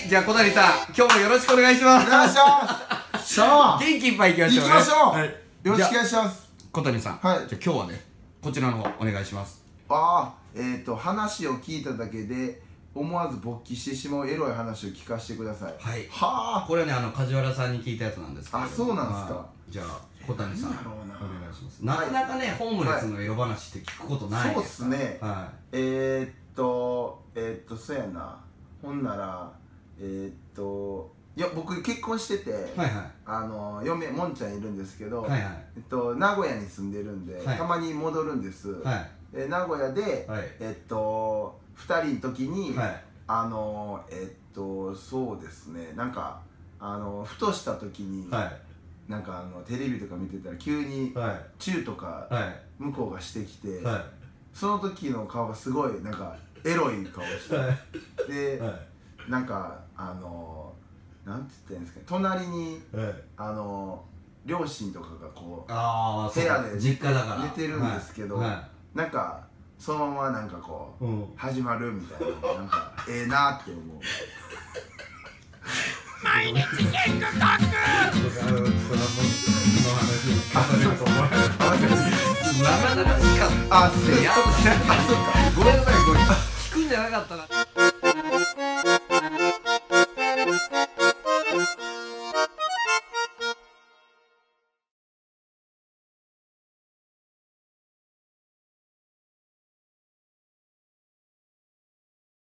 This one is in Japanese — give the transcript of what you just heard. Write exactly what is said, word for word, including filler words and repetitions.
、じゃあ小谷さん、今日もよろしくお願いします。 お願いします。しゃあ元気いっぱいいきましょうね。 行きましょう。 はい、 よろしくお願いします。 小谷さん、 はい。 じゃあ今日はね、こちらの方お願いします。 ああ、えっと話を聞いただけで思わず勃起してしまうエロい話を聞かせてください。 はい。 はあ。 これはね、あの梶原さんに聞いたやつなんですけど。 あ、そうなんですか。 じゃあ小谷さん、お願いします。なはい、 かなかね、ホームレスのエロ話って聞くことないですか。 そうっすね。 はい。 えー、っとえー、っとそうやな。ほんならえー、っといや僕結婚してて、はいはい、あの嫁もんちゃんいるんですけど、はいはい、えっと名古屋に住んでるんで、はい、たまに戻るんです。はい、で名古屋で、はい、えっとふたりの時に、はい、あのえっとそうですね、なんかあのふとした時に、はい、なんかあのテレビとか見てたら急にチューとか向こうがしてきて、はい、その時の顔がすごいなんかエロい顔して、はい、で、はい、なんかあのなんて言ったらいいんですかね、隣に、はい、あの両親とかがこう部屋で実家だから寝てるんですけど、はいはい、なんかそのままなんかこう、うん、始まるみたいな、なんかええなって思う。 毎日ゲックタック生々しかった。 あ、そうか。 ごめんなさい、これ聞くんじゃなかったな。